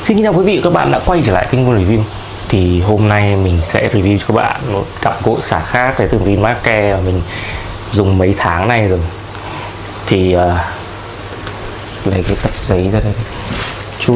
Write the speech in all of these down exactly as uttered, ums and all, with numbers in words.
Xin chào quý vị và các bạn đã quay trở lại kênh Quân Review. Thì hôm nay mình sẽ review cho các bạn một cặp gội xả khác đến từ Vinmart Care mà mình dùng mấy tháng nay rồi. Thì uh, lấy cái tập giấy ra đây chút.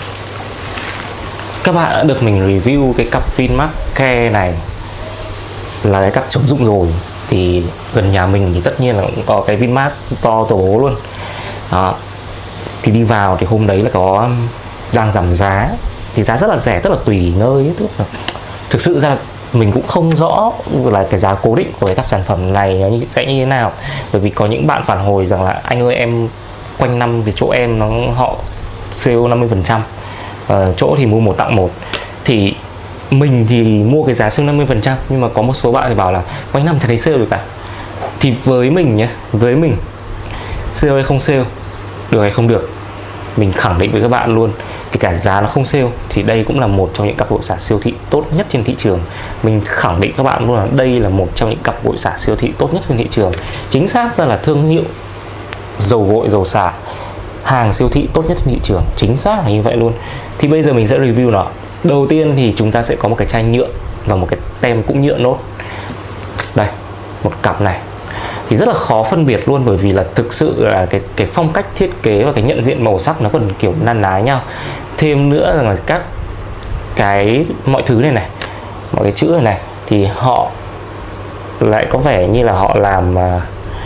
Các bạn đã được mình review cái cặp Vinmart Care này là cái cặp chống rụng rồi. Thì gần nhà mình thì tất nhiên là cũng có cái Vinmart to tổ bố luôn. Đó. Thì đi vào thì hôm đấy là có đang giảm giá, thì giá rất là rẻ, tức là tùy nơi ấy. Tức là thực sự ra mình cũng không rõ là cái giá cố định của cái các sản phẩm này nó sẽ như thế nào, bởi vì có những bạn phản hồi rằng là anh ơi em quanh năm cái chỗ em nó họ sale năm mươi phần trăm, ờ, chỗ thì mua một tặng một. Thì mình thì mua cái giá sale năm mươi phần trăm, nhưng mà có một số bạn thì bảo là quanh năm chẳng thấy sale được cả. Thì với mình nhé, với mình sale hay không sale, được hay không được, mình khẳng định với các bạn luôn, kể cả giá nó không sale thì đây cũng là một trong những cặp gội xả siêu thị tốt nhất trên thị trường. Mình khẳng định các bạn luôn là đây là một trong những cặp gội xả siêu thị tốt nhất trên thị trường. Chính xác ra là thương hiệu dầu gội dầu xả hàng siêu thị tốt nhất trên thị trường, chính xác là như vậy luôn. Thì bây giờ mình sẽ review nó. Đầu tiên thì chúng ta sẽ có một cái chai nhựa và một cái tem cũng nhựa nốt. Đây, một cặp này thì rất là khó phân biệt luôn, bởi vì là thực sự là cái cái phong cách thiết kế và cái nhận diện màu sắc nó còn kiểu nan ná nhau. Thêm nữa là các cái mọi thứ này này, mọi cái chữ này này thì họ lại có vẻ như là họ làm uh,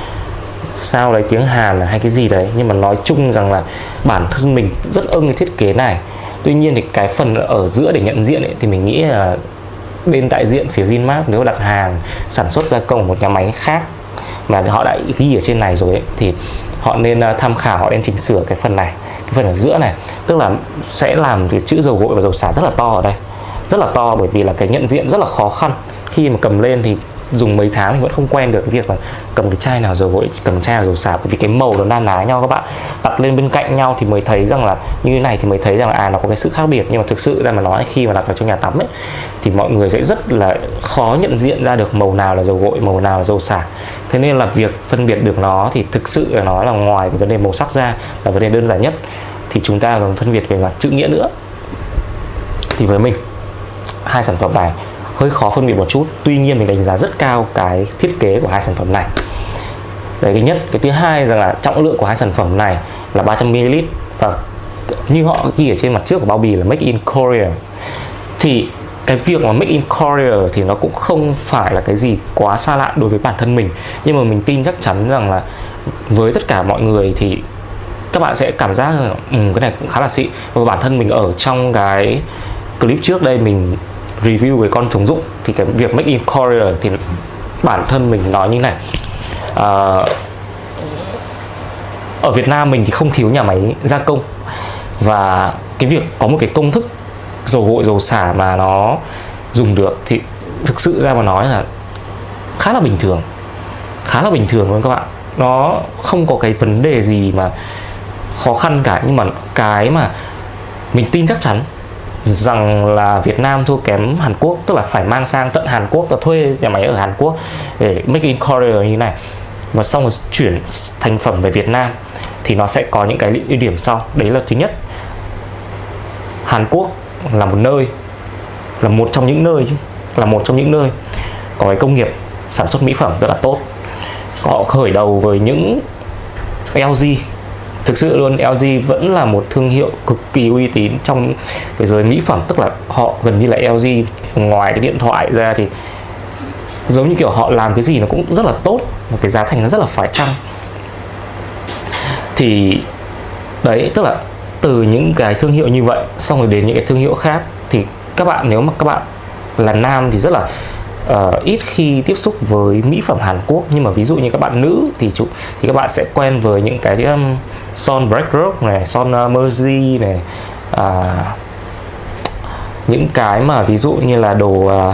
sao đấy tiếng Hàn hay cái gì đấy, nhưng mà nói chung rằng là bản thân mình rất ưng cái thiết kế này. Tuy nhiên thì cái phần ở giữa để nhận diện ấy, thì mình nghĩ là bên đại diện phía Vinmart nếu đặt hàng sản xuất gia công một nhà máy khác mà họ đã ghi ở trên này rồi ấy, thì họ nên tham khảo, họ nên chỉnh sửa cái phần này, cái phần ở giữa này, tức là sẽ làm cái chữ dầu gội và dầu xả rất là to ở đây, rất là to, bởi vì là cái nhận diện rất là khó khăn. Khi mà cầm lên thì dùng mấy tháng thì vẫn không quen được cái việc là cầm cái chai nào dầu gội, cầm chai nào dầu xả, bởi vì cái màu nó na ná nhau. Các bạn đặt lên bên cạnh nhau thì mới thấy rằng là như thế này thì mới thấy rằng là à nó có cái sự khác biệt, nhưng mà thực sự ra mà nói khi mà đặt vào trong nhà tắm ấy thì mọi người sẽ rất là khó nhận diện ra được màu nào là dầu gội, màu nào là dầu xả. Thế nên là việc phân biệt được nó thì thực sự là nó là ngoài cái vấn đề màu sắc ra là vấn đề đơn giản nhất, thì chúng ta còn phân biệt về mặt chữ nghĩa nữa. Thì với mình hai sản phẩm này hơi khó phân biệt một chút, tuy nhiên mình đánh giá rất cao cái thiết kế của hai sản phẩm này. Đấy, cái nhất. Cái thứ hai rằng là trọng lượng của hai sản phẩm này là ba trăm mi li lít và như họ ghi ở trên mặt trước của bao bì là Made in Korea. Thì cái việc mà Made in Korea thì nó cũng không phải là cái gì quá xa lạ đối với bản thân mình, nhưng mà mình tin chắc chắn rằng là với tất cả mọi người thì các bạn sẽ cảm giác là um, cái này cũng khá là xịn. Và bản thân mình ở trong cái clip trước đây mình review về con chống rụng, thì cái việc Made in Korea thì bản thân mình nói như này, à, ở Việt Nam mình thì không thiếu nhà máy gia công, và cái việc có một cái công thức dầu gội dầu xả mà nó dùng được thì thực sự ra mà nói là khá là bình thường, khá là bình thường luôn các bạn. Nó không có cái vấn đề gì mà khó khăn cả, nhưng mà cái mà mình tin chắc chắn rằng là Việt Nam thua kém Hàn Quốc, tức là phải mang sang tận Hàn Quốc, ta thuê nhà máy ở Hàn Quốc để Make in Korea như thế này, và xong rồi chuyển thành phẩm về Việt Nam thì nó sẽ có những cái ưu điểm sau. Đấy là thứ nhất, Hàn Quốc là một nơi, là một trong những nơi chứ, là một trong những nơi có cái công nghiệp sản xuất mỹ phẩm rất là tốt. Họ khởi đầu với những lờ giê. Thực sự luôn, lờ giê vẫn là một thương hiệu cực kỳ uy tín trong cái giới mỹ phẩm, tức là họ gần như là lờ giê ngoài cái điện thoại ra thì giống như kiểu họ làm cái gì nó cũng rất là tốt, một cái giá thành nó rất là phải chăng. Thì đấy, tức là từ những cái thương hiệu như vậy xong rồi đến những cái thương hiệu khác, thì các bạn nếu mà các bạn là nam thì rất là uh, ít khi tiếp xúc với mỹ phẩm Hàn Quốc, nhưng mà ví dụ như các bạn nữ thì chủ, thì các bạn sẽ quen với những cái um, son Blackrock này, son uh, Mercy này, uh, những cái mà ví dụ như là đồ uh,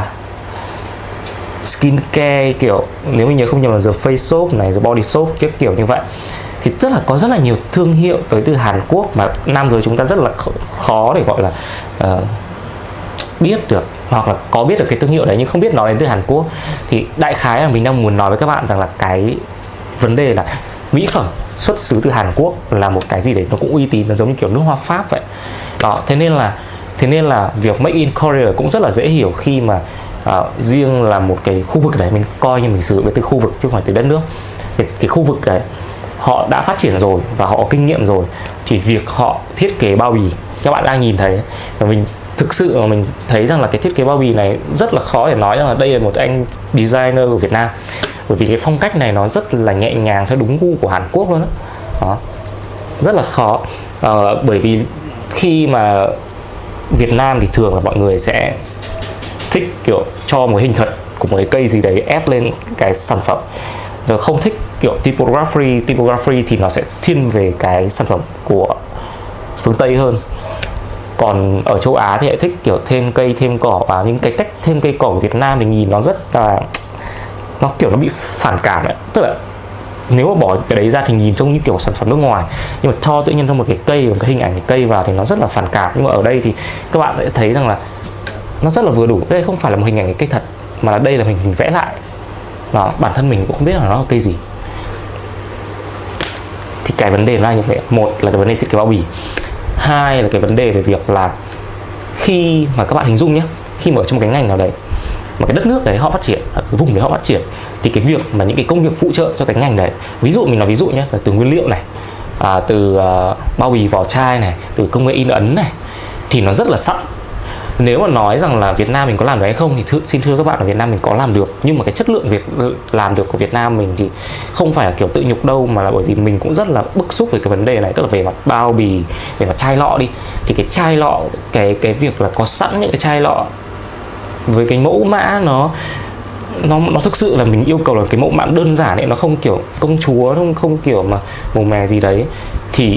skincare, kiểu nếu mình nhớ không nhầm là The Face Soap này, The Body Soap, kiểu kiểu như vậy. Thì rất là có rất là nhiều thương hiệu tới từ Hàn Quốc mà nam giới chúng ta rất là khó để gọi là uh, biết được, hoặc là có biết được cái thương hiệu đấy nhưng không biết nói đến từ Hàn Quốc. Thì đại khái là mình đang muốn nói với các bạn rằng là cái vấn đề là mỹ phẩm xuất xứ từ Hàn Quốc là một cái gì đấy nó cũng uy tín, nó giống như kiểu nước hoa Pháp vậy. Đó, thế nên là thế nên là việc Make in Korea cũng rất là dễ hiểu khi mà uh, riêng là một cái khu vực đấy, mình coi như mình sử dụng cái từ khu vực chứ không phải từ đất nước. Cái, cái khu vực đấy họ đã phát triển rồi và họ có kinh nghiệm rồi, thì việc họ thiết kế bao bì các bạn đang nhìn thấy, và mình thực sự mà mình thấy rằng là cái thiết kế bao bì này rất là khó để nói rằng là đây là một anh designer của Việt Nam, bởi vì cái phong cách này nó rất là nhẹ nhàng theo đúng gu của Hàn Quốc luôn đó. Đó, rất là khó, ờ, bởi vì khi mà Việt Nam thì thường là mọi người sẽ thích kiểu cho một hình thật của một cái cây gì đấy ép lên cái sản phẩm, rồi không thích kiểu typography. Typography thì nó sẽ thiên về cái sản phẩm của phương Tây hơn. Còn ở châu Á thì lại thích kiểu thêm cây thêm cỏ, và những cái cách thêm cây cỏ của Việt Nam thì nhìn nó rất là, nó kiểu nó bị phản cảm ấy. Tức là nếu mà bỏ cái đấy ra thì nhìn trông như kiểu sản phẩm nước ngoài, nhưng mà cho tự nhiên trong một cái cây, một cái hình ảnh cái cây vào thì nó rất là phản cảm. Nhưng mà ở đây thì các bạn sẽ thấy rằng là nó rất là vừa đủ. Đây không phải là một hình ảnh cái cây thật, mà là đây là hình hình vẽ lại. Đó, bản thân mình cũng không biết là nó là cây gì. Thì cái vấn đề là như vậy. Một là cái vấn đề thiết kế bao bì, hai là cái vấn đề về việc là khi mà các bạn hình dung nhé, khi mà ở trong cái ngành nào đấy mà cái đất nước đấy họ phát triển, cái vùng đấy họ phát triển, thì cái việc mà những cái công nghiệp phụ trợ cho cái ngành đấy, ví dụ mình nói ví dụ nhé, là từ nguyên liệu này, à, từ uh, bao bì vỏ chai này, từ công nghệ in ấn này, thì nó rất là sẵn. Nếu mà nói rằng là Việt Nam mình có làm được hay không thì th xin thưa các bạn là Việt Nam mình có làm được, nhưng mà cái chất lượng việc làm được của Việt Nam mình thì không phải là kiểu tự nhục đâu, mà là bởi vì mình cũng rất là bức xúc về cái vấn đề này. Tức là về mặt bao bì, về mặt chai lọ đi, thì cái chai lọ, cái cái việc là có sẵn những cái chai lọ với cái mẫu mã nó nó nó thực sự là mình yêu cầu là cái mẫu mã đơn giản ấy, nó không kiểu công chúa, không không kiểu mà màu mè gì đấy, thì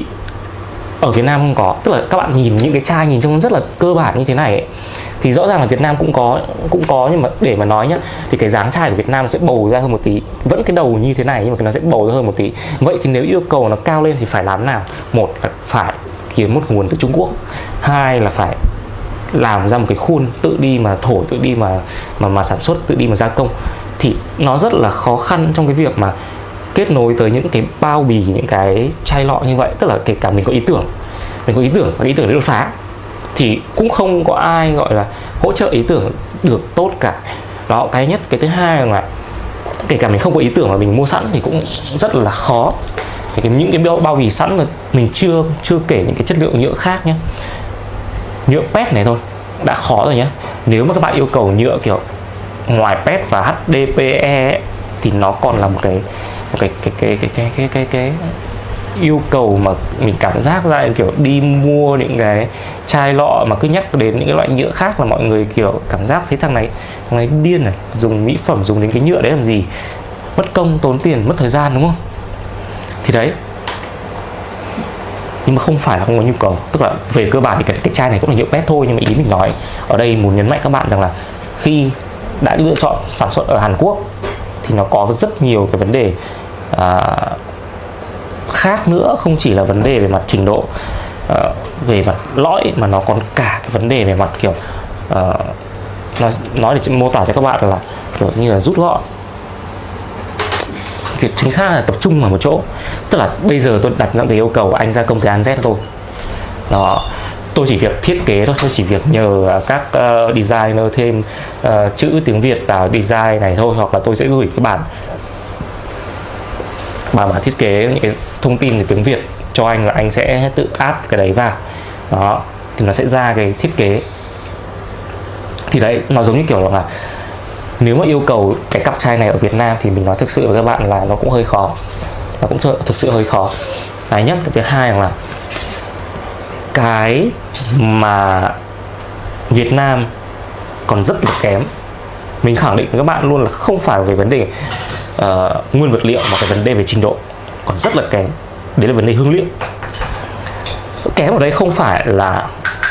ở Việt Nam không có. Tức là các bạn nhìn những cái chai nhìn trông rất là cơ bản như thế này ấy, thì rõ ràng là Việt Nam cũng có cũng có nhưng mà để mà nói nhá, thì cái dáng chai của Việt Nam sẽ bầu ra hơn một tí, vẫn cái đầu như thế này nhưng mà nó sẽ bầu ra hơn một tí. Vậy thì nếu yêu cầu nó cao lên thì phải làm nào? Một là phải kiếm một nguồn từ Trung Quốc, hai là phải làm ra một cái khuôn tự đi mà thổi, tự đi mà mà mà sản xuất, tự đi mà gia công. Thì nó rất là khó khăn trong cái việc mà kết nối tới những cái bao bì, những cái chai lọ như vậy. Tức là kể cả mình có ý tưởng, mình có ý tưởng và ý tưởng đấy đột phá, thì cũng không có ai gọi là hỗ trợ ý tưởng được tốt cả. Đó, cái nhất. Cái thứ hai là kể cả mình không có ý tưởng mà mình mua sẵn thì cũng rất là khó. Cái, những cái bao bì sẵn là mình chưa chưa kể những cái chất liệu nhựa khác nhé. Nhựa pét này thôi đã khó rồi nhé. Nếu mà các bạn yêu cầu nhựa kiểu ngoài pét và hát đê pê e ấy, thì nó còn là một cái một cái cái cái cái cái cái cái, cái yêu cầu mà mình cảm giác ra kiểu đi mua những cái chai lọ mà cứ nhắc đến những cái loại nhựa khác là mọi người kiểu cảm giác thấy thằng này thằng này điên này, dùng mỹ phẩm dùng đến cái nhựa đấy làm gì, mất công tốn tiền mất thời gian, đúng không? Thì đấy, nhưng mà không phải là không có nhu cầu. Tức là về cơ bản thì cái, cái chai này cũng là nhựa pét thôi, nhưng mà ý mình nói ở đây muốn nhấn mạnh các bạn rằng là khi đã lựa chọn sản xuất ở Hàn Quốc thì nó có rất nhiều cái vấn đề à, khác nữa, không chỉ là vấn đề về mặt trình độ, à, về mặt lõi, mà nó còn cả cái vấn đề về mặt kiểu à, nó nói để mô tả cho các bạn là kiểu như là rút gọn, việc chính xác là tập trung vào một chỗ. Tức là bây giờ tôi đặt ra cái yêu cầu anh gia công từ A đến Z thôi. Đó, tôi chỉ việc thiết kế thôi, tôi chỉ việc nhờ các uh, designer thêm uh, chữ tiếng Việt vào design này thôi, hoặc là tôi sẽ gửi cái bản bản bản thiết kế những cái thông tin về tiếng Việt cho anh, là anh sẽ tự áp cái đấy vào. Đó, thì nó sẽ ra cái thiết kế. Thì đấy, nó giống như kiểu là nếu mà yêu cầu cái cặp chai này ở Việt Nam thì mình nói thực sự với các bạn là nó cũng hơi khó, nó cũng thực sự hơi khó. Cái nhất. Cái thứ hai là cái mà Việt Nam còn rất là kém, mình khẳng định với các bạn luôn là không phải về vấn đề uh, nguyên vật liệu, mà cái vấn đề về trình độ còn rất là kém. Đấy là vấn đề hương liệu. Kém ở đây không phải là,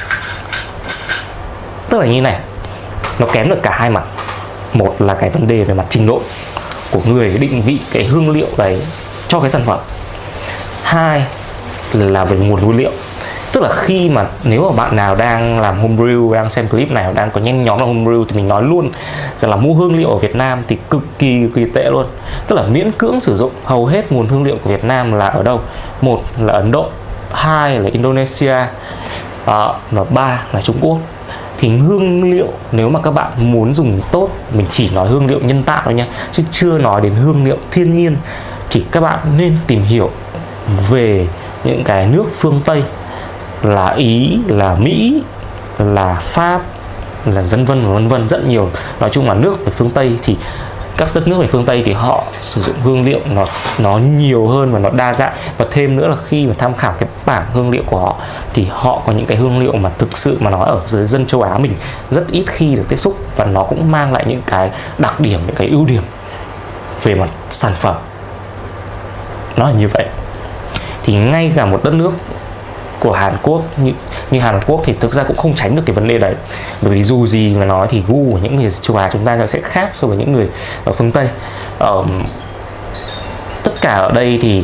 tức là như này, nó kém được cả hai mặt. Một là cái vấn đề về mặt trình độ của người định vị cái hương liệu đấy cho cái sản phẩm. Hai là về nguồn nguyên liệu. Tức là khi mà nếu mà bạn nào đang làm homebrew, đang xem clip này, đang có nhen nhóm làm homebrew, thì mình nói luôn rằng là mua hương liệu ở Việt Nam thì cực kỳ cực kỳ tệ luôn. Tức là miễn cưỡng sử dụng. Hầu hết nguồn hương liệu của Việt Nam là ở đâu? Một là Ấn Độ, hai là Indonesia, À, và ba là Trung Quốc. Thì hương liệu nếu mà các bạn muốn dùng tốt, mình chỉ nói hương liệu nhân tạo thôi nha, chứ chưa nói đến hương liệu thiên nhiên, thì các bạn nên tìm hiểu về những cái nước phương Tây, là Ý, là Mỹ, là Pháp, là vân vân và vân vân, rất nhiều. Nói chung là nước về phương Tây thì các đất nước về phương Tây thì họ sử dụng hương liệu nó nó nhiều hơn và nó đa dạng. Và thêm nữa là khi mà tham khảo cái bảng hương liệu của họ thì họ có những cái hương liệu mà thực sự mà nói ở dưới dân châu Á mình rất ít khi được tiếp xúc, và nó cũng mang lại những cái đặc điểm, những cái ưu điểm về mặt sản phẩm. Nó là như vậy. Thì ngay cả một đất nước của Hàn Quốc như, như Hàn Quốc thì thực ra cũng không tránh được cái vấn đề đấy, bởi vì dù gì mà nói thì gu của những người châu Á chúng ta nó sẽ khác so với những người ở phương Tây. Ở tất cả ở đây thì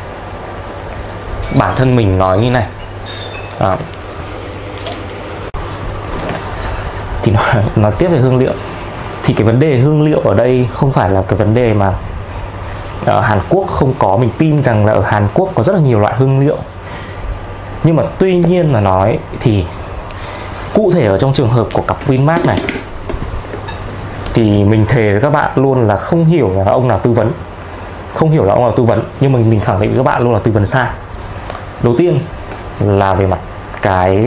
bản thân mình nói như này, à, thì nói, nói tiếp về hương liệu, thì cái vấn đề hương liệu ở đây không phải là cái vấn đề mà ở Hàn Quốc không có. Mình tin rằng là ở Hàn Quốc có rất là nhiều loại hương liệu, nhưng mà tuy nhiên là nói thì cụ thể ở trong trường hợp của cặp Vinmart này thì mình thề với các bạn luôn là không hiểu là ông nào tư vấn, không hiểu là ông nào tư vấn, nhưng mà mình khẳng định với các bạn luôn là tư vấn sai. Đầu tiên là về mặt cái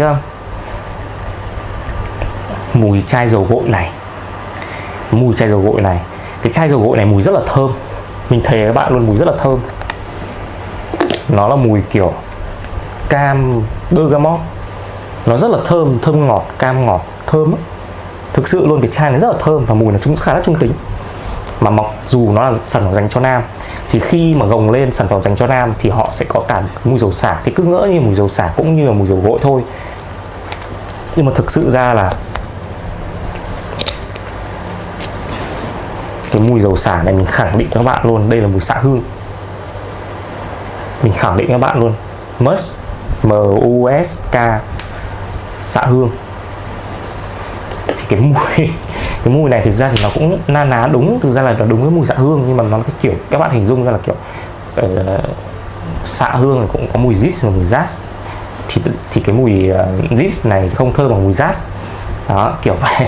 mùi chai dầu gội này, mùi chai dầu gội này, cái chai dầu gội này mùi rất là thơm, mình thề với các bạn luôn, mùi rất là thơm. Nó là mùi kiểu cam bergamot, nó rất là thơm, thơm ngọt, cam ngọt, thơm ấy. Thực sự luôn, cái chai này rất là thơm và mùi nó cũng khá là trung tính. Mà mặc dù nó là sản phẩm dành cho nam, thì khi mà gồng lên sản phẩm dành cho nam thì họ sẽ có cả mùi dầu xả, thì cứ ngỡ như mùi dầu xả cũng như là mùi dầu gội thôi. Nhưng mà thực sự ra là cái mùi dầu xả này mình khẳng định các bạn luôn, đây là mùi xạ hương. Mình khẳng định các bạn luôn, Musk, M U S K, xạ hương. Thì cái mùi cái mùi này thực ra thì nó cũng na ná đúng, thực ra là nó đúng cái mùi xạ hương, nhưng mà nó cái kiểu các bạn hình dung ra là kiểu uh, xạ hương cũng có mùi zit và mùi jazz, thì thì cái mùi uh, zit này không thơm bằng mùi jazz đó, kiểu vậy.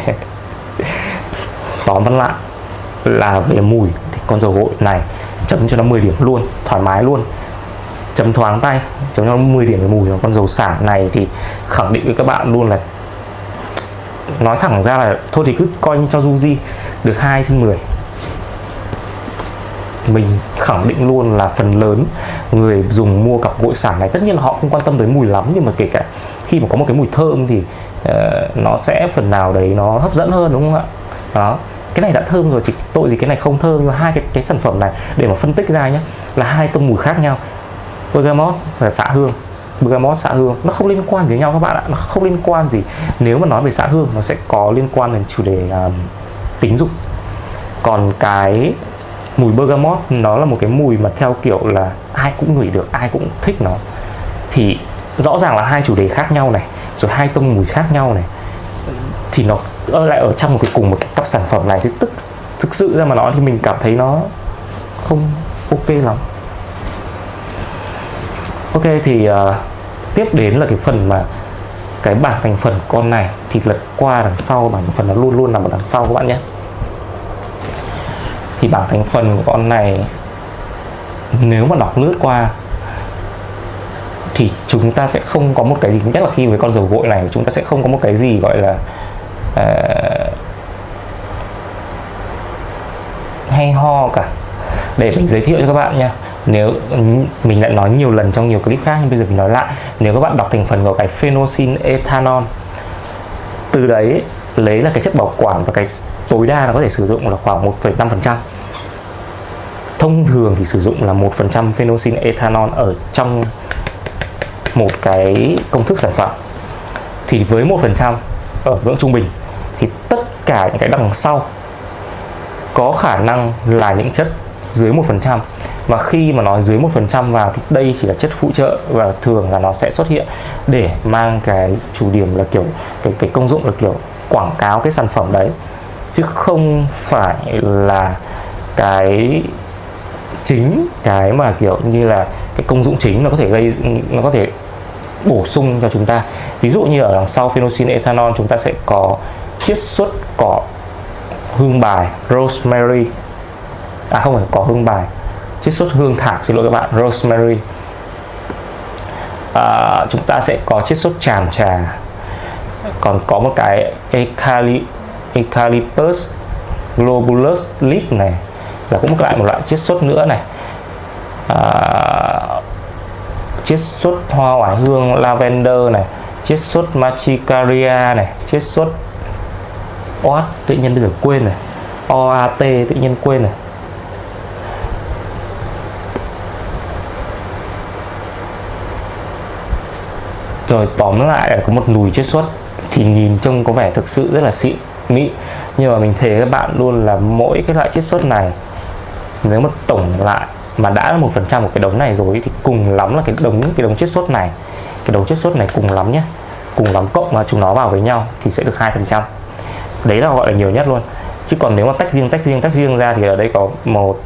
Tóm lại là về mùi thì con dầu gội này chấm cho nó mười điểm luôn, thoải mái luôn, chấm thoáng tay, chấm cho nó mười điểm về mùi. Con dầu xả này thì khẳng định với các bạn luôn là, nói thẳng ra là thôi thì cứ coi như cho Yuji được hai trên mười. Mình khẳng định luôn là phần lớn người dùng mua cặp gội xả này, tất nhiên là họ không quan tâm đến mùi lắm, nhưng mà kể cả khi mà có một cái mùi thơm thì uh, nó sẽ phần nào đấy nó hấp dẫn hơn, đúng không ạ? Đó, cái này đã thơm rồi thì tội gì cái này không thơm. Nhưng mà hai cái, cái sản phẩm này để mà phân tích ra nhé, là hai tông mùi khác nhau, bergamot và xạ hương. Bergamot, xạ hương nó không liên quan gì với nhau các bạn ạ, nó không liên quan gì. Nếu mà nói về xạ hương nó sẽ có liên quan đến chủ đề uh, tính dục, còn cái mùi bergamot nó là một cái mùi mà theo kiểu là ai cũng ngửi được, ai cũng thích nó. Thì rõ ràng là hai chủ đề khác nhau này, rồi hai tông mùi khác nhau này, thì nó ở lại ở trong một cái cùng một cái cặp sản phẩm này, thì tức thực sự ra mà nói thì mình cảm thấy nó không ok lắm. Ok, thì uh, tiếp đến là cái phần mà cái bảng thành phần con này, thì lật qua đằng sau, bảng thành phần nó luôn luôn nằm ở đằng sau các bạn nhé. Thì bảng thành phần của con này nếu mà đọc lướt qua thì chúng ta sẽ không có một cái gì, nhất là khi với con dầu gội này chúng ta sẽ không có một cái gì gọi là uh, hay ho cả để mình giới thiệu cho các bạn nha. Nếu mình lại nói nhiều lần trong nhiều clip khác, nhưng bây giờ mình nói lại, nếu các bạn đọc thành phần của cái phenolxin ethanol, từ đấy lấy là cái chất bảo quản và cái tối đa nó có thể sử dụng là khoảng một phẩy năm phần trăm. Thông thường thì sử dụng là một phần trăm phenolxin ethanol ở trong một cái công thức sản phẩm. Thì với một phần trăm ở ngưỡng trung bình thì tất cả những cái đằng sau có khả năng là những chất dưới một phần trăm. Và khi mà nói dưới một phần trăm vào thì đây chỉ là chất phụ trợ, và thường là nó sẽ xuất hiện để mang cái chủ điểm là kiểu cái, cái công dụng là kiểu quảng cáo cái sản phẩm đấy, chứ không phải là cái chính, cái mà kiểu như là cái công dụng chính nó có thể gây, nó có thể bổ sung cho chúng ta. Ví dụ như ở đằng sau phenolphthalein ethanol chúng ta sẽ có chiết xuất cỏ hương bài rosemary, à không phải cỏ hương bài, chiết xuất hương thảo, xin lỗi các bạn, rosemary. À, chúng ta sẽ có chiết xuất tràm trà, còn có một cái Eucalyptus globulus leaf này là cũng lại một loại chiết xuất nữa này. À, chiết xuất hoa oải hương lavender này, chiết xuất machicaria này, chiết xuất oat tự nhiên bây giờ quên này, o a t tự nhiên quên này. Rồi tóm lại là có một nùi chiết xuất thì nhìn trông có vẻ thực sự rất là xịn mịn, nhưng mà mình thề các bạn luôn là mỗi cái loại chiết xuất này nếu mà tổng lại mà đã là một phần trăm của cái đống này rồi thì cùng lắm là cái đống cái đống chiết xuất này, cái đống chiết xuất này cùng lắm nhé, cùng lắm cộng mà chúng nó vào với nhau thì sẽ được hai phần trăm. Đấy là gọi là nhiều nhất luôn. Chứ còn nếu mà tách riêng tách riêng tách riêng ra thì ở đây có một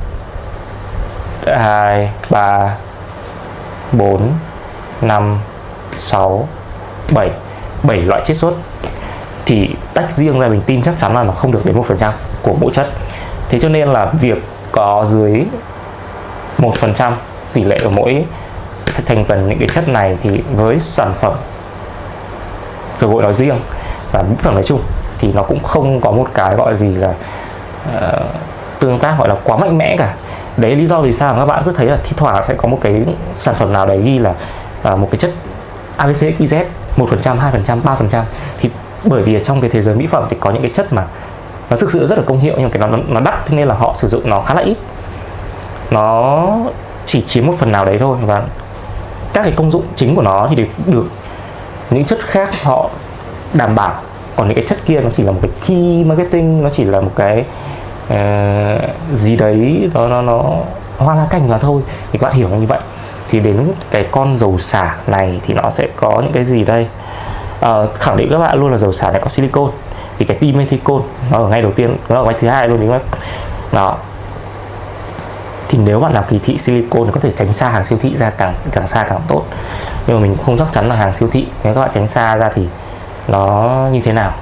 hai ba bốn năm sáu bảy bảy loại chiết xuất, thì tách riêng ra mình tin chắc chắn là nó không được đến một phần trăm của mỗi chất. Thế cho nên là việc có dưới một phần trăm tỷ lệ của mỗi thành phần những cái chất này thì với sản phẩm dầu gội nói riêng và mỹ phẩm nói chung thì nó cũng không có một cái gọi gì là uh, tương tác gọi là quá mạnh mẽ cả. Đấy lý do vì sao các bạn cứ thấy là thi thoảng sẽ có một cái sản phẩm nào đấy ghi là uh, một cái chất a bê xê ích y dét một phần trăm, hai phần trăm, ba phần trăm, thì bởi vì ở trong cái thế giới mỹ phẩm thì có những cái chất mà nó thực sự rất là công hiệu nhưng cái nó nó đắt, thế nên là họ sử dụng nó khá là ít, nó chỉ chiếm một phần nào đấy thôi, và các cái công dụng chính của nó thì được, được những chất khác họ đảm bảo. Còn những cái chất kia nó chỉ là một cái key marketing, nó chỉ là một cái uh, gì đấy nó nó nó hoa lá cành vào thôi, thì các bạn hiểu như vậy. Thì đến cái con dầu xả này thì nó sẽ có những cái gì đây? Uh, khẳng định các bạn luôn là dầu xả này có silicon, thì cái dimethicone nó ở ngay đầu tiên, nó ở ngay thứ hai luôn đúng không? Đó. Thì nếu bạn làm kỳ thị silicon thì có thể tránh xa hàng siêu thị ra, càng càng xa càng tốt. Nhưng mà mình không chắc chắn là hàng siêu thị, nếu các bạn tránh xa ra thì nó như thế nào.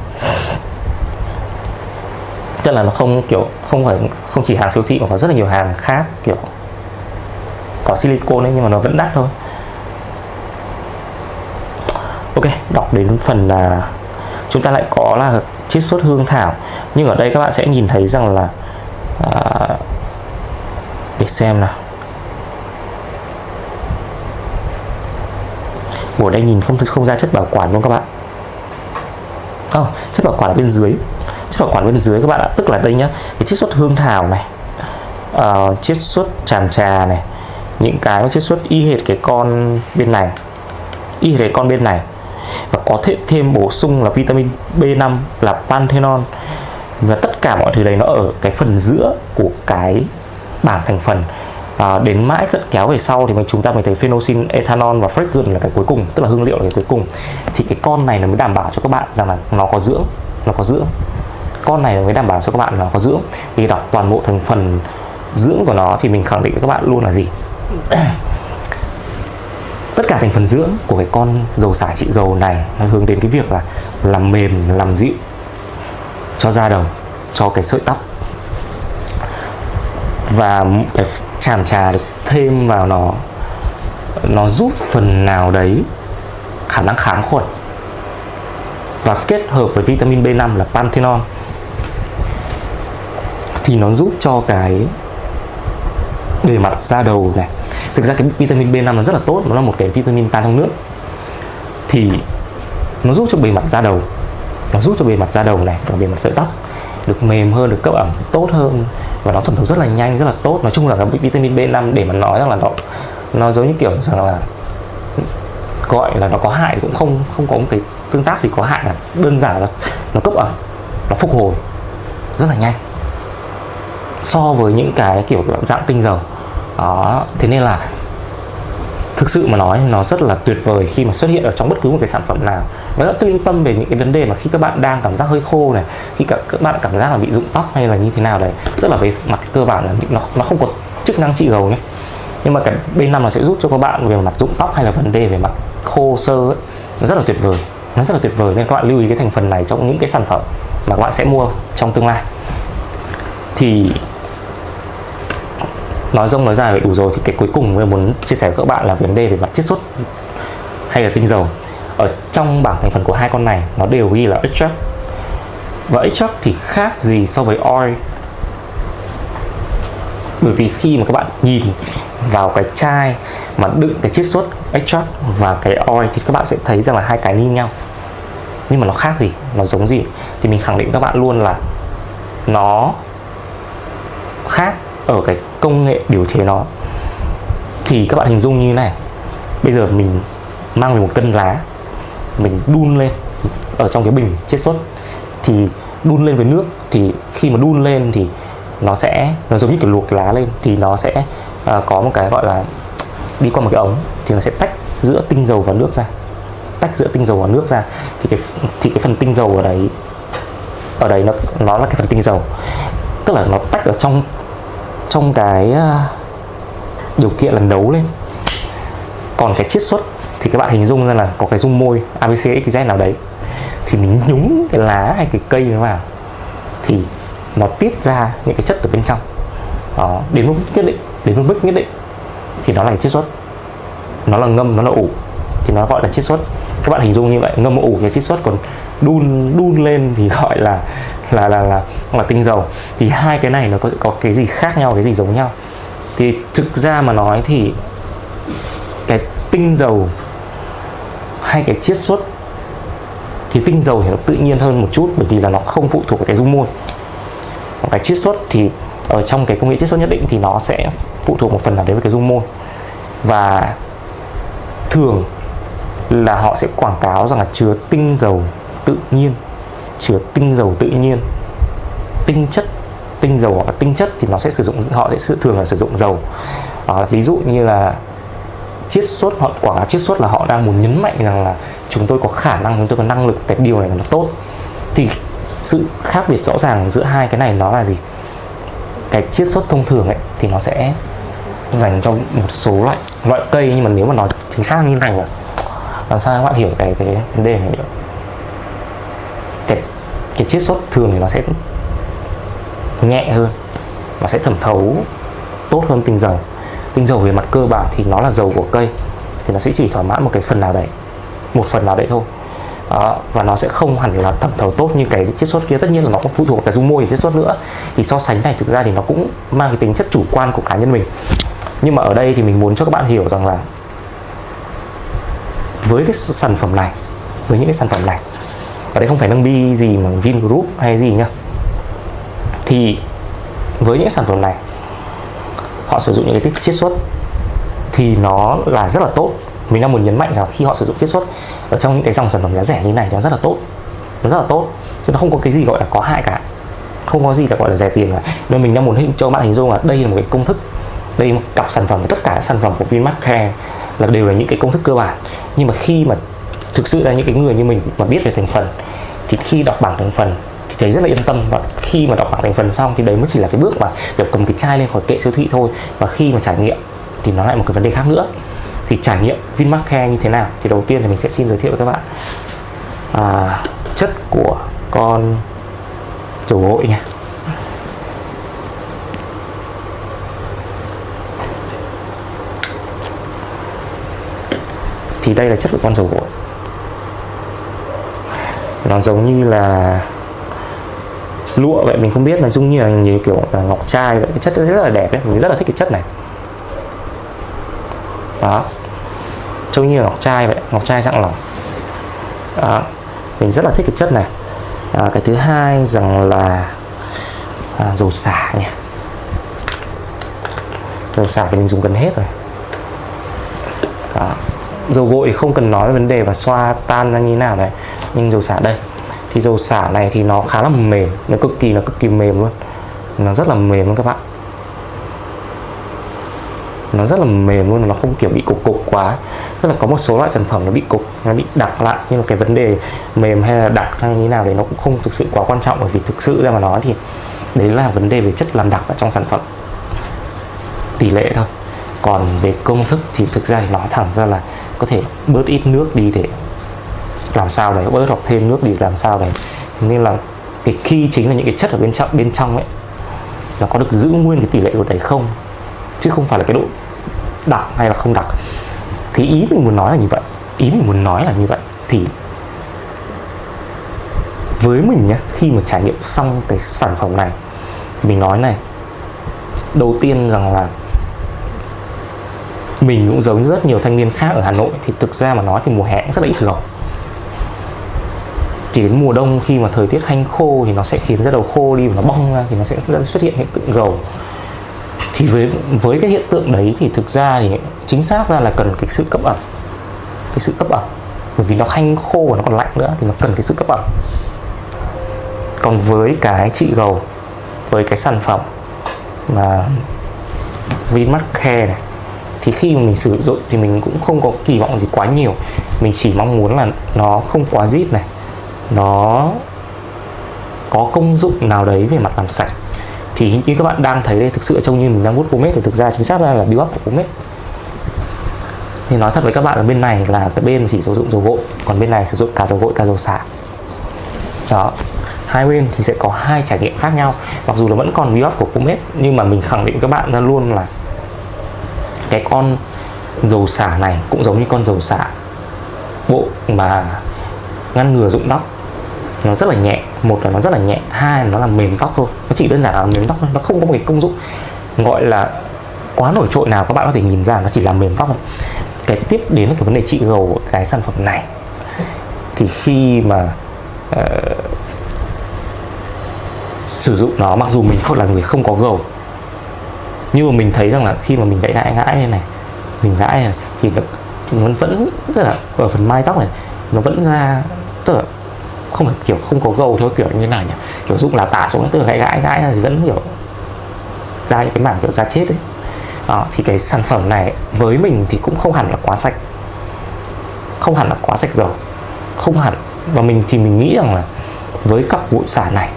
Tức là nó không kiểu không phải không chỉ hàng siêu thị mà có rất là nhiều hàng khác kiểu có silicon ấy nhưng mà nó vẫn đắt thôi. Ok, đọc đến phần là chúng ta lại có là chiết xuất hương thảo, nhưng ở đây các bạn sẽ nhìn thấy rằng là à, để xem nào, ở đây nhìn không không ra chất bảo quản luôn các bạn. Oh, chất bảo quản ở bên dưới, chất bảo quản bên dưới các bạn ạ, tức là đây nhá, cái chiết xuất hương thảo này, uh, chiết xuất tràm trà này, những cái chiết xuất y hệt cái con bên này, y hệt cái con bên này, và có thêm thêm bổ sung là vitamin B năm là panthenol, và tất cả mọi thứ đấy nó ở cái phần giữa của cái bảng thành phần. À, đến mãi tận kéo về sau thì mình chúng ta mới thấy phenolphthalein ethanol và fragrance là cái cuối cùng, tức là hương liệu là cái cuối cùng. Thì cái con này nó mới đảm bảo cho các bạn rằng là nó có dưỡng, nó có dưỡng. Con này mới đảm bảo cho các bạn là nó có dưỡng. Thì đọc toàn bộ thành phần dưỡng của nó thì mình khẳng định với các bạn luôn là gì? Tất cả thành phần dưỡng của cái con dầu xả trị gầu này nó hướng đến cái việc là làm mềm, làm dịu cho da đầu, cho cái sợi tóc. Và cái tràm trà được thêm vào nó, nó giúp phần nào đấy khả năng kháng khuẩn, và kết hợp với vitamin B năm là panthenol thì nó giúp cho cái bề mặt da đầu này. Thực ra cái vitamin B năm nó rất là tốt, nó là một cái vitamin tan trong nước, thì nó giúp cho bề mặt da đầu, nó giúp cho bề mặt da đầu này và bề mặt sợi tóc được mềm hơn, được cấp ẩm tốt hơn, và nó thẩm thấu rất là nhanh, rất là tốt. Nói chung là cái vitamin B năm để mà nói rằng là nó nó giống như kiểu rằng là gọi là nó có hại cũng không không có một cái tương tác gì có hại cả, đơn giản là nó cấp ẩm, nó phục hồi rất là nhanh so với những cái kiểu dạng tinh dầu đó. Thế nên là thực sự mà nói nó rất là tuyệt vời khi mà xuất hiện ở trong bất cứ một cái sản phẩm nào. Và rất yên tâm về những cái vấn đề mà khi các bạn đang cảm giác hơi khô này, khi các, các bạn cảm giác là bị rụng tóc hay là như thế nào đấy, tức là về mặt cơ bản là nó, nó không có chức năng trị gầu nhé, nhưng mà cái B năm nó sẽ giúp cho các bạn về mặt rụng tóc hay là vấn đề về mặt khô sơ ấy, nó rất là tuyệt vời, nó rất là tuyệt vời, nên các bạn lưu ý cái thành phần này trong những cái sản phẩm mà các bạn sẽ mua trong tương lai. Thì nói rông nói dài vậy đủ rồi, thì cái cuối cùng mình muốn chia sẻ với các bạn là vấn đề về mặt chiết xuất hay là tinh dầu. Ở trong bảng thành phần của hai con này nó đều ghi là extract, và extract thì khác gì so với oil. Bởi vì khi mà các bạn nhìn vào cái chai mà đựng cái chiết xuất extract và cái oil thì các bạn sẽ thấy rằng là hai cái như nhau, nhưng mà nó khác gì, nó giống gì. Thì mình khẳng định các bạn luôn là nó khác ở cái công nghệ điều chế nó. Thì các bạn hình dung như thế này, bây giờ mình mang về một cân lá, mình đun lên ở trong cái bình chiết xuất, thì đun lên với nước, thì khi mà đun lên thì nó sẽ, nó giống như kiểu luộc lá lên, thì nó sẽ à, có một cái gọi là đi qua một cái ống, thì nó sẽ tách giữa tinh dầu và nước ra, tách giữa tinh dầu và nước ra. Thì cái thì cái phần tinh dầu ở đấy, ở đấy nó nó là cái phần tinh dầu, tức là nó tách ở trong trong cái điều kiện là nấu lên. Còn cái chiết xuất thì các bạn hình dung ra là có cái dung môi a bê xê ích zét nào đấy, thì mình nhúng cái lá hay cái cây nó vào thì nó tiết ra những cái chất ở bên trong đó, đến một mức nhất định, đến một mức nhất định thì nó là chiết xuất, nó là ngâm, nó là ủ thì nó gọi là chiết xuất. Các bạn hình dung như vậy, ngâm ủ là chiết xuất, còn đun đun lên thì gọi là là là là, là tinh dầu. Thì hai cái này nó có có cái gì khác nhau, cái gì giống nhau? Thì thực ra mà nói thì cái tinh dầu hay cái chiết xuất thì tinh dầu thì nó tự nhiên hơn một chút, bởi vì là nó không phụ thuộc vào cái dung môi. Còn cái chiết xuất thì ở trong cái công nghệ chiết xuất nhất định thì nó sẽ phụ thuộc một phần nào đấy với cái dung môi, và thường là họ sẽ quảng cáo rằng là chứa tinh dầu tự nhiên, chứa tinh dầu tự nhiên, tinh chất tinh dầu hoặc là tinh chất thì nó sẽ sử dụng, họ sẽ thường là sử dụng dầu. À, ví dụ như là chiết xuất, họ quảng cáo chiết xuất là họ đang muốn nhấn mạnh rằng là chúng tôi có khả năng, chúng tôi có năng lực, cái điều này là nó tốt. Thì sự khác biệt rõ ràng giữa hai cái này nó là gì? Cái chiết xuất thông thường ấy thì nó sẽ dành cho một số loại loại cây, nhưng mà nếu mà nói chính xác như này là làm sao các bạn hiểu cái cái vấn đề này được? Cái cái chiết xuất thường thì nó sẽ nhẹ hơn, nó sẽ thẩm thấu tốt hơn tinh dầu. Tinh dầu về mặt cơ bản thì nó là dầu của cây, thì nó sẽ chỉ thỏa mãn một cái phần nào đấy, một phần nào đấy thôi. Đó, và nó sẽ không hẳn là thẩm thấu tốt như cái chiết xuất kia. Tất nhiên là nó cũng phụ thuộc vào cái dung môi của chiết xuất nữa. Thì so sánh này thực ra thì nó cũng mang cái tính chất chủ quan của cá nhân mình. Nhưng mà ở đây thì mình muốn cho các bạn hiểu rằng là với cái sản phẩm này, với những cái sản phẩm này, ở đây không phải nâng bi gì mà Vingroup hay gì nhá, thì với những sản phẩm này họ sử dụng những cái chiết xuất thì nó là rất là tốt. Mình đang muốn nhấn mạnh rằng khi họ sử dụng chiết xuất ở trong những cái dòng sản phẩm giá rẻ như này, nó rất là tốt, nó rất là tốt, chứ nó không có cái gì gọi là có hại cả, không có gì là gọi là rẻ tiền cả. Nên mình đang muốn hình cho các bạn hình dung là đây là một cái công thức, đây là một cặp sản phẩm, tất cả các sản phẩm của Vinmart Care là đều là những cái công thức cơ bản. Nhưng mà khi mà thực sự là những cái người như mình mà biết về thành phần thì khi đọc bảng thành phần thì thấy rất là yên tâm, và khi mà đọc bảng thành phần xong thì đấy mới chỉ là cái bước mà kiểu cầm cái chai lên khỏi kệ siêu thị thôi. Và khi mà trải nghiệm thì nó lại một cái vấn đề khác nữa. Thì trải nghiệm Vinmart Care như thế nào? Thì đầu tiên thì mình sẽ xin giới thiệu với các bạn à, chất của con dầu gội nha. Thì đây là chất của con dầu gội. Nó giống như là lụa vậy, mình không biết, nó giống như là nhiều kiểu là ngọc trai vậy. Cái chất rất là đẹp ấy, mình rất là thích cái chất này. Đó, trông như là ngọc trai vậy, ngọc trai dạng lỏng. Đó, mình rất là thích cái chất này. À, cái thứ hai rằng là à, dầu xả nha. Dầu xả thì mình dùng gần hết rồi. Đó. Dầu gội thì không cần nói vấn đề và xoa tan ra như thế nào này, nhưng dầu xả đây thì dầu xả này thì nó khá là mềm, nó cực kỳ là cực kỳ mềm luôn, nó rất là mềm luôn các bạn, nó rất là mềm luôn, nó không kiểu bị cục cục quá. Tức là có một số loại sản phẩm nó bị cục, nó bị đặc lại, nhưng mà cái vấn đề mềm hay là đặc hay như thế nào đấy nó cũng không thực sự quá quan trọng, bởi vì thực sự ra mà nói thì đấy là vấn đề về chất làm đặc ở trong sản phẩm, tỷ lệ thôi. Còn về công thức thì thực ra thì nói thẳng ra là có thể bớt ít nước đi để làm sao đấy, bớt hoặc thêm nước đi làm sao đấy. Nên là cái key chính là những cái chất ở bên trong bên trong ấy là có được giữ nguyên cái tỷ lệ của đấy không, chứ không phải là cái độ đặc hay là không đặc. Thì ý mình muốn nói là như vậy, ý mình muốn nói là như vậy. Thì với mình nhé, khi mà trải nghiệm xong cái sản phẩm này thì mình nói này, đầu tiên rằng là mình cũng giống rất nhiều thanh niên khác ở Hà Nội, thì thực ra mà nói thì mùa hè cũng rất là ít gầu. Chỉ đến mùa đông khi mà thời tiết hanh khô thì nó sẽ khiến da đầu khô đi và nó bong ra, thì nó sẽ xuất hiện hiện tượng gầu. Thì với với cái hiện tượng đấy thì thực ra thì chính xác ra là cần cái sự cấp ẩm, cái sự cấp ẩm, bởi vì nó hanh khô và nó còn lạnh nữa thì nó cần cái sự cấp ẩm. Còn với cái trị gầu, với cái sản phẩm mà Vinmax Care này, thì khi mà mình sử dụng thì mình cũng không có kỳ vọng gì quá nhiều. Mình chỉ mong muốn là nó không quá rít này, nó có công dụng nào đấy về mặt làm sạch. Thì như các bạn đang thấy đây, thực sự trông như mình đang vuốt pomade thì thực ra chính xác ra là build up của pomade. Thì nói thật với các bạn, ở bên này là cái bên chỉ sử dụng dầu gội, còn bên này sử dụng cả dầu gội cả dầu xả. Đó, hai bên thì sẽ có hai trải nghiệm khác nhau. Mặc dù là vẫn còn build up của pomade, nhưng mà mình khẳng định các bạn ra luôn là cái con dầu xả này cũng giống như con dầu xả bộ mà ngăn ngừa rụng tóc. Nó rất là nhẹ, một là nó rất là nhẹ, hai là nó làm mềm tóc thôi. Nó chỉ đơn giản là mềm tóc thôi, nó không có một cái công dụng gọi là quá nổi trội nào các bạn có thể nhìn ra, nó chỉ làm mềm tóc thôi. Cái tiếp đến là cái vấn đề trị gầu của cái sản phẩm này. Thì khi mà uh, sử dụng nó, mặc dù mình không là người không có gầu, nhưng mà mình thấy rằng là khi mà mình gãi gãi gãi như này, mình gãi này thì nó, nó vẫn rất là ở phần mai tóc này nó vẫn ra, tức là không phải kiểu không có gầu theo kiểu như thế này nhỉ, kiểu dụng là tả xuống, tức là gãi gãi gãi thì vẫn kiểu ra những cái mảng kiểu da chết ấy. Đó, thì cái sản phẩm này với mình thì cũng không hẳn là quá sạch, không hẳn là quá sạch gầu, không hẳn. Và mình thì mình nghĩ rằng là với cặp gội xả này,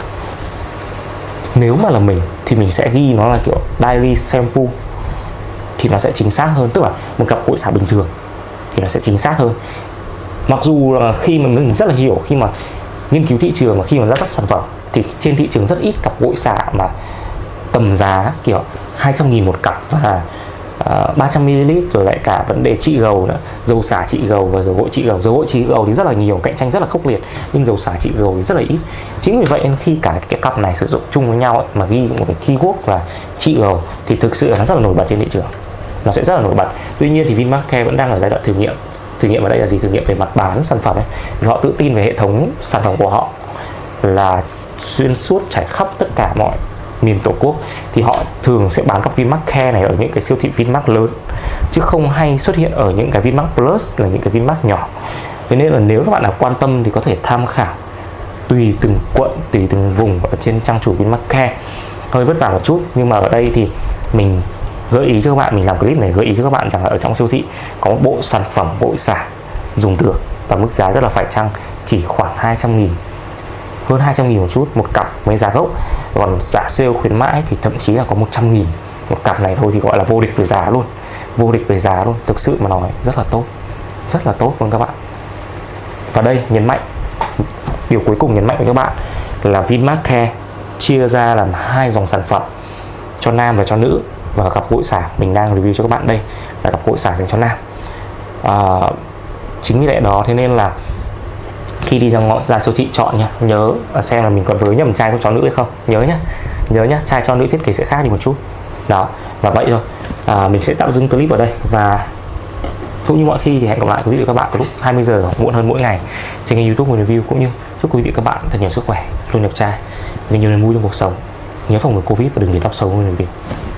nếu mà là mình thì mình sẽ ghi nó là kiểu daily shampoo thì nó sẽ chính xác hơn. Tức là một cặp gội xả bình thường thì nó sẽ chính xác hơn. Mặc dù là khi mà mình rất là hiểu, khi mà nghiên cứu thị trường và khi mà ra các sản phẩm thì trên thị trường rất ít cặp gội xả mà tầm giá kiểu hai trăm nghìn một cặp và uh, ba trăm mi li lít, rồi lại cả vấn đề trị gầu nữa, dầu xả trị gầu và dầu gội trị gầu. Dầu gội trị gầu thì rất là nhiều, cạnh tranh rất là khốc liệt, nhưng dầu xả trị gầu thì rất là ít. Chính vì vậy nên khi cả cái cặp này sử dụng chung với nhau ấy, mà ghi một cái keyword là trị gầu thì thực sự nó rất là nổi bật trên thị trường, nó sẽ rất là nổi bật. Tuy nhiên thì Vinmax Care vẫn đang ở giai đoạn thử nghiệm. Thử nghiệm ở đây là gì? Thử nghiệm về mặt bán sản phẩm ấy. Thì họ tự tin về hệ thống sản phẩm của họ là xuyên suốt trải khắp tất cả mọi miền Tổ quốc. Thì họ thường sẽ bán các Vinmax Care này ở những cái siêu thị Vinmax lớn, chứ không hay xuất hiện ở những cái Vinmax Plus, là những cái Vinmax nhỏ. Thế nên là nếu các bạn nào quan tâm thì có thể tham khảo tùy từng quận, tùy từng vùng ở trên trang chủ Vinmax Care. Hơi vất vả một chút, nhưng mà ở đây thì mình gợi ý cho các bạn, mình làm clip này gợi ý cho các bạn rằng là ở trong siêu thị có một bộ sản phẩm gội xả dùng được và mức giá rất là phải chăng, chỉ khoảng hai trăm nghìn, hơn hai trăm nghìn một chút một cặp với giá gốc. Còn giá sale khuyến mãi thì thậm chí là có một trăm nghìn một cặp này thôi, thì gọi là vô địch về giá luôn, vô địch về giá luôn. Thực sự mà nói rất là tốt, rất là tốt luôn các bạn. Và đây nhấn mạnh, điều cuối cùng nhấn mạnh với các bạn là Vinmax Care chia ra làm hai dòng sản phẩm cho nam và cho nữ. Và cặp gội xả mình đang review cho các bạn đây là cặp gội xả dành cho nam. À, chính vì lẽ đó thế nên là khi đi ra ngõ ra siêu thị chọn nha, nhớ xem là mình còn với nhầm chai cho chó nữ hay không, nhớ nhá, nhớ nhá, chai cho nữ thiết kế sẽ khác đi một chút. Đó, và vậy thôi. À, mình sẽ tạm dừng clip ở đây và cũng như mọi khi thì hẹn gặp lại quý vị và các bạn vào lúc hai mươi giờ muộn hơn mỗi ngày trên kênh YouTube Người Review, cũng như chúc quý vị và các bạn thật nhiều sức khỏe, luôn đẹp trai, nhiều niềm vui trong cuộc sống, nhớ phòng ngừa Covid và đừng để tóc xấu Người Review.